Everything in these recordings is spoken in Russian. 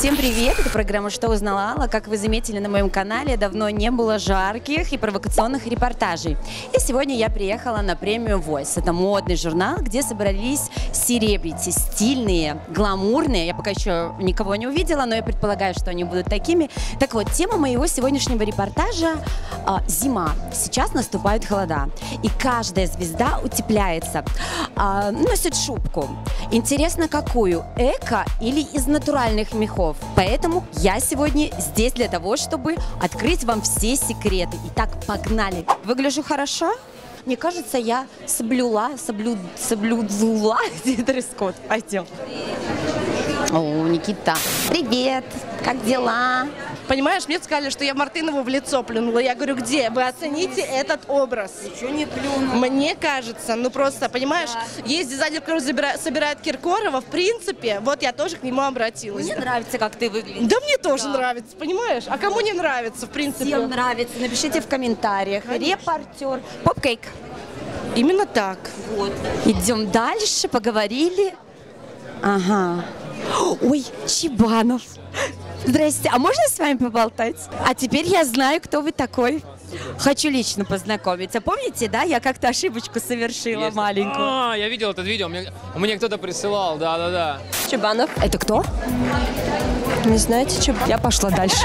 Всем привет! Это программа «Что узнала Алла?». Как вы заметили, на моем канале давно не было жарких и провокационных репортажей. И сегодня я приехала на премию Voice. Это модный журнал, где собрались селебрити, стильные, гламурные. Я пока еще никого не увидела, но я предполагаю, что они будут такими. Так вот, тема моего сегодняшнего репортажа зима. Сейчас наступают холода. И каждая звезда утепляется. Носит шубку. Интересно, какую? Эко или из натуральных мехов? Поэтому я сегодня здесь для того, чтобы открыть вам все секреты. Итак, погнали! Выгляжу хорошо? Мне кажется, я соблюла дресс-код. Пойдем. О, Никита. Привет! Как дела? Понимаешь, мне сказали, что я Мартынову в лицо плюнула. Я говорю, где? Вы оцените этот образ. Ничего не плюнула. Мне кажется, ну просто, понимаешь, есть дизайнер, который собирает Киркорова, в принципе, вот я тоже к нему обратилась. Мне нравится, как ты выглядишь. Да мне тоже нравится, понимаешь? А кому не нравится, в принципе? Всем нравится. Напишите в комментариях. Репортер. Попкейк. Именно так. Вот. Идем дальше, поговорили. Ага. Ой, Чебанов. Здрасте, а можно с вами поболтать? А теперь я знаю, кто вы такой. Хочу лично познакомиться. Помните, да, я как-то ошибочку совершила маленькую. Я видел это видео, мне кто-то присылал, да. Чебанов. Это кто? Не знаете, Чебанов? Я пошла дальше.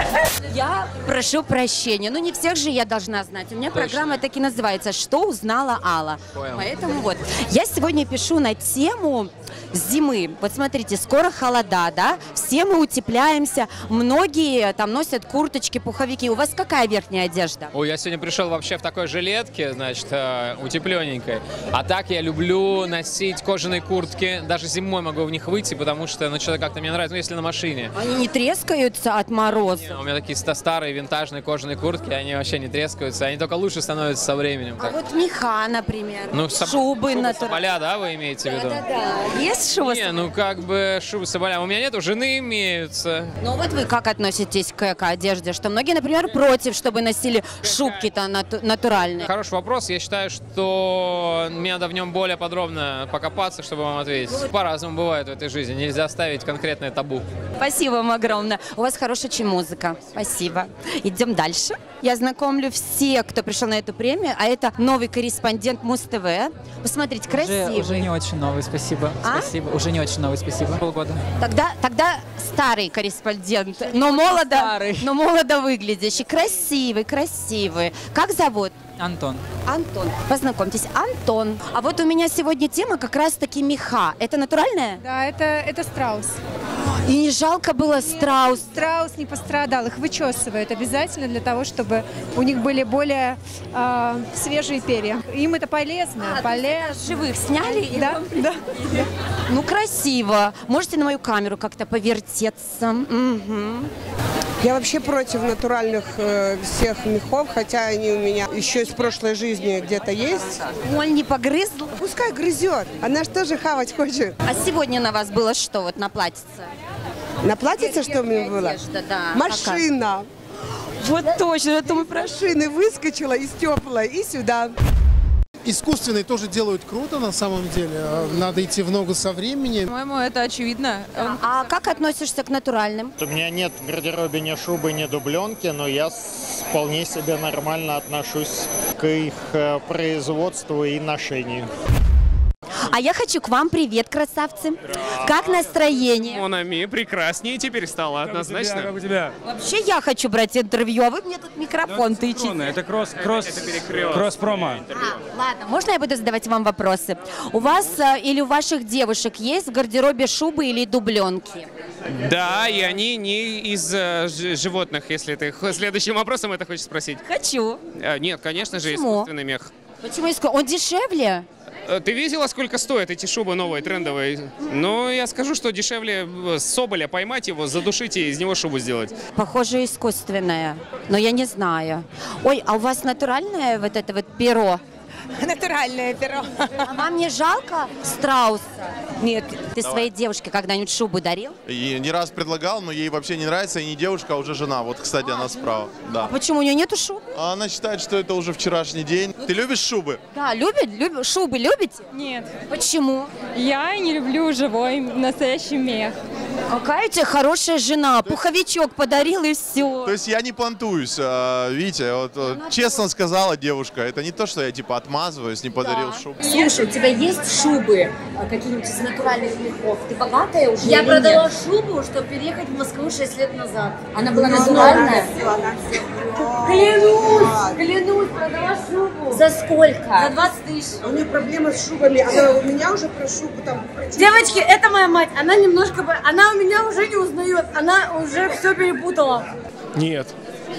Я прошу прощения, ну не всех же я должна знать. У меня программа так и называется «Что узнала Алла?». Понял. Поэтому вот, я сегодня пишу на тему зимы. Вот смотрите, скоро холода, да? Все мы утепляемся. Многие там носят курточки, пуховики. У вас какая верхняя одежда? Ой, я сегодня пришел вообще в такой жилетке, значит, утепленненькой. А так я люблю носить кожаные куртки. Даже зимой могу в них выйти, потому что, ну, что-то как-то мне нравится, ну, если на машине. Они не трескаются от мороза? У меня такие старые винтажные кожаные куртки, они вообще не трескаются. Они только лучше становятся со временем. А вот меха, например, Ну, шубы натуральные. соболя, да, вы имеете в виду? Да-да-да. Есть шуба? Не, ну как бы шубы соболя. У меня нет, у жены имеются. Ну вот вы как относитесь к эко-одежде? Что многие, например, против, чтобы носили шубки-то натуральные. Хороший вопрос. Я считаю, что мне надо в нем более подробно покопаться, чтобы вам ответить. По-разному бывает в этой жизни. Нельзя ставить конкретное табу. Спасибо вам огромное. У вас хорошая очень музыка. Спасибо. Идем дальше. Я знакомлю всех, кто пришел на эту премию, а это новый корреспондент Муз-ТВ. Посмотрите, красивый. Уже не очень новый, спасибо. А? Спасибо. Уже не очень новый, спасибо. Полгода. Тогда старый корреспондент, но молодо выглядящий, красивый. Как зовут? Антон. Антон. Познакомьтесь, Антон. А вот у меня сегодня тема как раз-таки меха. Это натуральное? Да, это страус. И не жалко было страус? Страус не пострадал, их вычесывают обязательно для того, чтобы у них были более свежие перья. Им это полезно. Живых сняли? И Да. Ну, красиво. Можете на мою камеру как-то повертеться? Угу. Я вообще против натуральных всех мехов, хотя они у меня еще из прошлой жизни где-то есть. Моль не погрызла? Пускай грызет, она же тоже хавать хочет. А сегодня на вас было что, вот на платьице? На платьице что у меня было? Одежда, да. Машина. Вот точно, это мы С машины выскочила из теплой и сюда. Искусственные тоже делают круто, на самом деле. Надо идти в ногу со временем. По-моему, это очевидно. А как относишься к натуральным? У меня нет в гардеробе ни шубы, ни дубленки, но я вполне себе нормально отношусь к их производству и ношению. А я хочу к вам привет, красавцы. Как настроение? Монами прекраснее теперь стало, однозначно. Как у тебя? Вообще я хочу брать интервью, а вы мне тут микрофон тычете. Это кросс-промо. Ладно, можно я буду задавать вам вопросы? У вас или у ваших девушек есть в гардеробе шубы или дубленки? Да, и они не из животных, если ты следующим вопросом это хочешь спросить. Хочу. Нет, конечно же, Почему? искусственный мех. Почему он дешевле? Ты видела, сколько стоят эти шубы новые, трендовые? Ну, я скажу, что дешевле соболя поймать его, задушить и из него шубу сделать. Похоже, искусственное, но я не знаю. Ой, а у вас натуральное вот это вот перо? Натуральное перо. А вам не жалко страуса? Нет. Ты своей девушке когда-нибудь шубу дарил? И не раз предлагал, но ей вообще не нравится, и не девушка, а уже жена. Вот, кстати, она справа. Да. А почему у нее нету шубы? Она считает, что это уже вчерашний день. Ты любишь шубы? Да, любит. Шубы любите? Нет. Почему? Я не люблю живой, настоящий мех. Какая у тебя хорошая жена, пуховичок подарил и все. То есть я не понтуюсь, видите, вот, честно сказала девушка, это не то, что я типа отмазываюсь, не подарил шубу. Слушай, у тебя есть шубы какие-нибудь из натуральных мехов? Ты богатая уже? Я продала шубу, чтобы переехать в Москву 6 лет назад. Она была натуральная? Клянусь, продала шубу. За сколько? За 20 тысяч. У нее проблемы с шубами, она у меня уже про шубу там... Девочки, это моя мать, она немножко... Она меня уже не узнает, она уже все перепутала. Нет.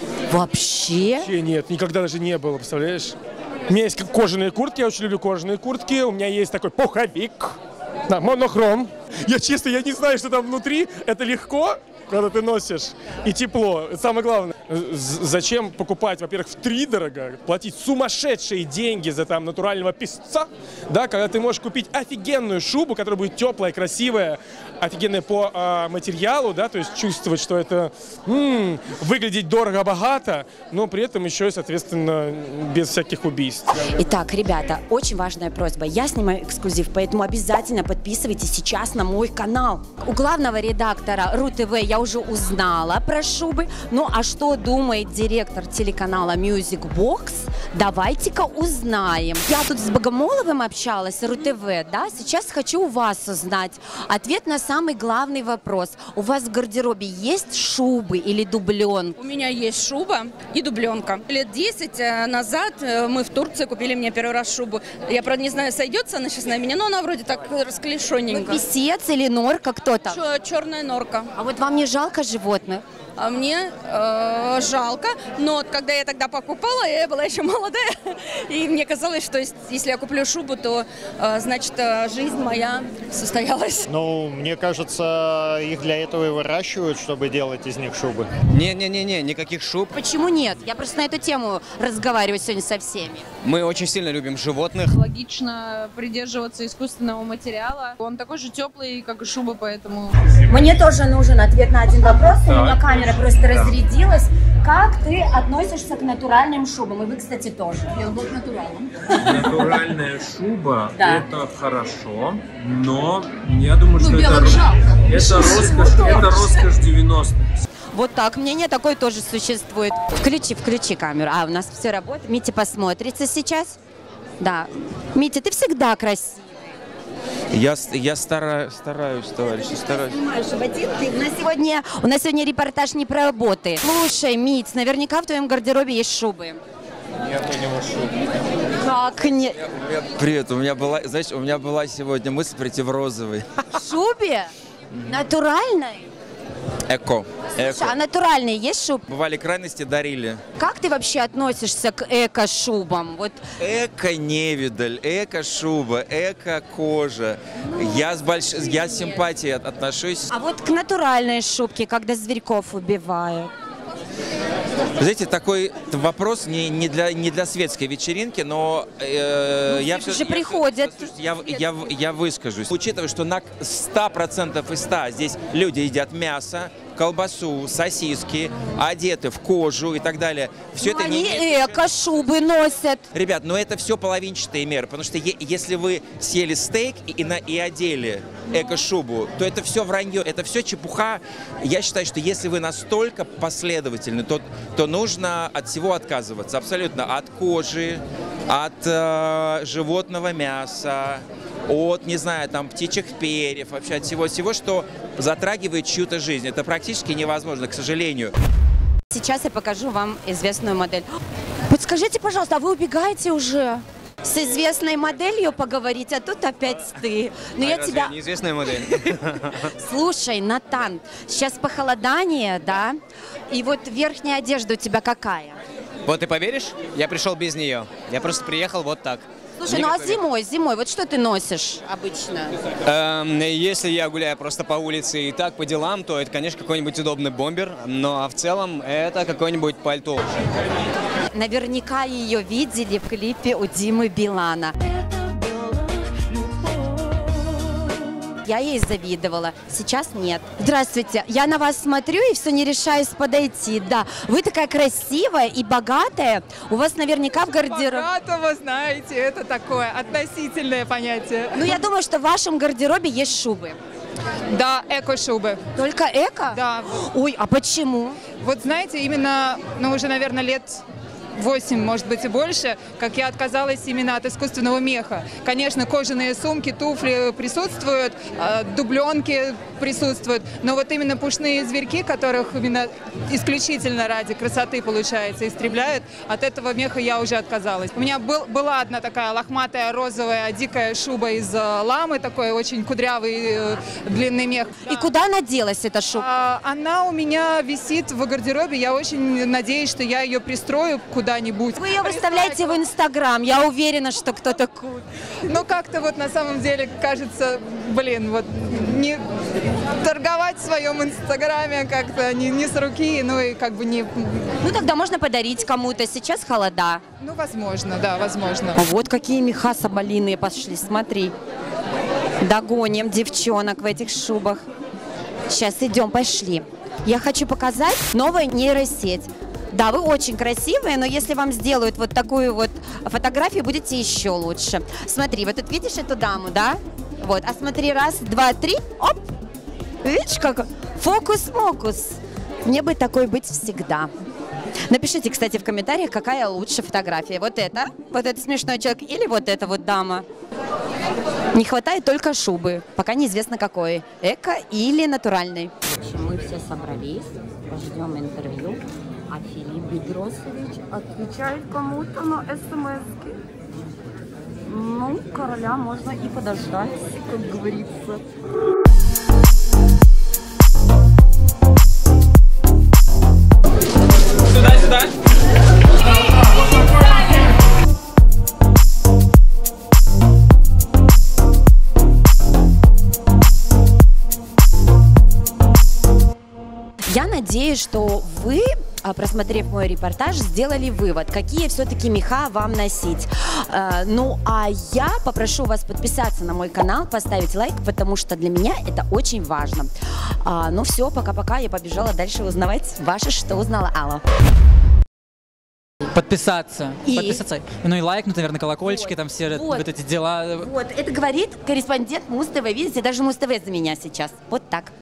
Вообще? Вообще нет, никогда даже не было, представляешь? У меня есть кожаные куртки, я очень люблю кожаные куртки. У меня есть такой пуховик, да, монохром. Я честно, я не знаю, что там внутри. Это легко, когда ты носишь, и тепло. Самое главное, зачем покупать, во-первых, втридорого, платить сумасшедшие деньги за там натурального песца, да, когда ты можешь купить офигенную шубу, которая будет теплая, красивая, офигенная по материалу, да, то есть чувствовать, что это выглядеть дорого-богато, но при этом еще и, соответственно, без всяких убийств. Итак, ребята, очень важная просьба. Я снимаю эксклюзив, поэтому обязательно подписывайтесь сейчас на мой канал. У главного редактора РУ-ТВ я уже узнала про шубы. Ну а что думает директор телеканала Music Box? Давайте-ка узнаем. Я тут с Богомоловым общалась, РУ-ТВ, да? Сейчас хочу у вас узнать ответ на самый главный вопрос. У вас в гардеробе есть шубы или дубленки? У меня есть шуба и дубленка. Лет 10 назад мы в Турции купили мне первый раз шубу. Я, правда, не знаю, сойдется она сейчас на меня, но она вроде так расклешенненько. Песец или норка, кто там? Черная норка. А вот вам не жалко животных? А мне жалко, но вот когда я тогда покупала, я была еще молодая, и мне казалось, что если я куплю шубу, то значит жизнь моя состоялась. Ну, мне кажется, их для этого и выращивают, чтобы делать из них шубы. Не-не-не, никаких шуб. Почему нет? Я просто на эту тему разговариваю сегодня со всеми. Мы очень сильно любим животных. Логично придерживаться искусственного материала. Он такой же теплый, как и шуба, поэтому... Мне тоже нужен ответ на один вопрос. У меня камера просто разрядилась. Как ты относишься к натуральным шубам? И вы, кстати, тоже. Я был натуральным. Натуральная шуба – это хорошо, но я думаю, что это роскошь 90-х. Вот так, мнение такое тоже существует. Включи камеру. А, у нас все работает. Митя посмотрится сейчас. Да. Митя, ты всегда красивый. Я стараюсь, товарищи, стараюсь. У нас сегодня репортаж не про работы. Слушай, Мить, наверняка в твоем гардеробе есть шубы. Нет, у него шубы. Как нет? Привет, у меня была сегодня мысль прийти в розовый. В шубе? Натуральной? Эко. Слушай, а натуральные есть шубы? Бывали крайности, дарили. Как ты вообще относишься к эко-шубам? Вот. Эко-невидаль, эко-шуба, эко-кожа. Я с симпатией отношусь. А вот к натуральной шубке, когда зверьков убивают? Знаете, такой вопрос не для светской вечеринки, но я все же приходят. Я выскажусь. Учитывая, что на 100% из 100 здесь люди едят мясо, колбасу, сосиски, одеты в кожу и так далее. Все это они эко-шубы носят. Ребят, но это все половинчатые меры, потому что если вы съели стейк и одели эко-шубу, то это все вранье, это все чепуха. Я считаю, что если вы настолько последовательны, то нужно от всего отказываться. Абсолютно. От кожи, от животного мяса, от, не знаю, там, птичьих перьев, вообще от всего, что затрагивает чью-то жизнь. Это практически невозможно, к сожалению. Сейчас я покажу вам известную модель. Подскажите, пожалуйста, а вы убегаете уже? С известной моделью поговорить, а тут опять ты. Но я тебя... неизвестная модель? Слушай, Натан, сейчас похолодание, да? И вот верхняя одежда у тебя какая? Вот ты поверишь? Я пришел без нее. Я просто приехал вот так. Слушай, ну а зимой, вот что ты носишь обычно? Если я гуляю просто по улице и так по делам, то это, конечно, какой-нибудь удобный бомбер, но в целом это какое-нибудь пальто. Наверняка ее видели в клипе у Димы Билана. Я ей завидовала, сейчас нет. Здравствуйте, я на вас смотрю и все не решаюсь подойти. Да, вы такая красивая и богатая. У вас наверняка в гардеробе... Богатого, знаете, это такое относительное понятие. Ну, я думаю, что в вашем гардеробе есть шубы. Да, эко-шубы. Только эко? Да. Ой, а почему? Вот знаете, именно, уже, наверное, лет 8, может быть, и больше, как я отказалась именно от искусственного меха. Конечно, кожаные сумки, туфли присутствуют, дубленки присутствуют, но вот именно пушные зверьки, которых именно исключительно ради красоты, получается, истребляют, от этого меха я уже отказалась. У меня была одна такая лохматая розовая дикая шуба из ламы, такой очень кудрявый длинный мех. И куда она делась, эта шуба? Она у меня висит в гардеробе, я очень надеюсь, что я ее пристрою куда-нибудь. Вы ее выставляете в Инстаграм, я уверена, что кто-то купит. Ну, как-то вот на самом деле кажется, вот не торговать в своем Инстаграме как-то не с руки, ну и как бы не... Ну, тогда можно подарить кому-то, сейчас холода. Ну, возможно, да, возможно. А вот какие меха соболиные пошли, смотри. Догоним девчонок в этих шубах. Сейчас идем, пошли. Я хочу показать новую нейросеть. Да, вы очень красивые, но если вам сделают вот такую вот фотографию, будете еще лучше. Смотри, вот тут видишь эту даму, да? Вот, а смотри, раз, два, три, оп! Видишь, как фокус-мокус. Мне бы такой быть всегда. Напишите, кстати, в комментариях, какая лучше фотография. Вот этот смешной человек или вот эта вот дама. Не хватает только шубы, пока неизвестно какой. Эко или натуральный. В общем, мы все собрались, ждем интервью. А Филипп Бедросович отвечает кому-то на смс-ки. Ну, короля можно и подождать, как говорится. Сюда. Я надеюсь, что вы, просмотрев мой репортаж, сделали вывод, какие все-таки меха вам носить. Ну, а я попрошу вас подписаться на мой канал, поставить лайк, потому что для меня это очень важно. Ну все, пока-пока, я побежала дальше узнавать ваше, что узнала Алла. Подписаться. Ну и лайкнуть, наверное, колокольчики, там все вот эти дела. Вот, это говорит корреспондент Муз-ТВ. Видите, даже Муз-ТВ за меня сейчас. Вот так.